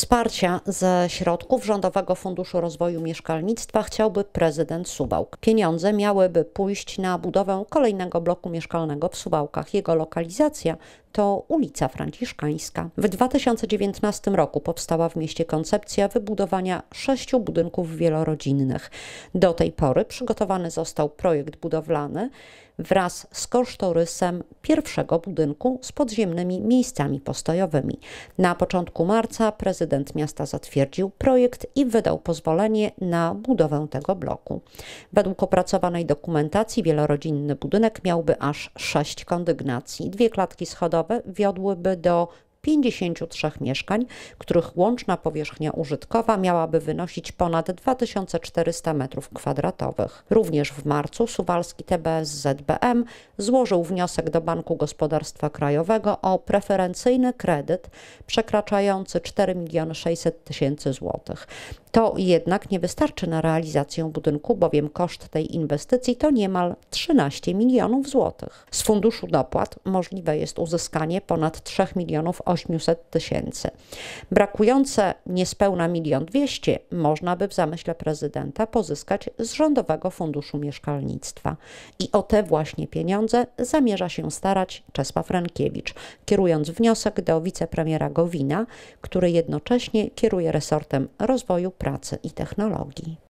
Wsparcia ze środków Rządowego Funduszu Rozwoju Mieszkalnictwa chciałby prezydent Suwałk. Pieniądze miałyby pójść na budowę kolejnego bloku mieszkalnego w Suwałkach. Jego lokalizacja to ulica Franciszkańska. W 2019 roku powstała w mieście koncepcja wybudowania 6 budynków wielorodzinnych. Do tej pory przygotowany został projekt budowlany wraz z kosztorysem pierwszego budynku z podziemnymi miejscami postojowymi. Na początku marca prezydent miasta zatwierdził projekt i wydał pozwolenie na budowę tego bloku. Według opracowanej dokumentacji wielorodzinny budynek miałby aż 6 kondygnacji. 2 klatki schodowe wiodłyby do 53 mieszkań, których łączna powierzchnia użytkowa miałaby wynosić ponad 2400 m2. Również w marcu suwalski TBS ZBM złożył wniosek do Banku Gospodarstwa Krajowego o preferencyjny kredyt przekraczający 4 600 000 złotych. To jednak nie wystarczy na realizację budynku, bowiem koszt tej inwestycji to niemal 13 milionów złotych. Z funduszu dopłat możliwe jest uzyskanie ponad 3 800 000. Brakujące niespełna 1 200 000 można by w zamyśle prezydenta pozyskać z Rządowego Funduszu Mieszkalnictwa. I o te właśnie pieniądze zamierza się starać Czesław Rękiewicz, kierując wniosek do wicepremiera Gowina, który jednocześnie kieruje resortem rozwoju, pracy i technologii.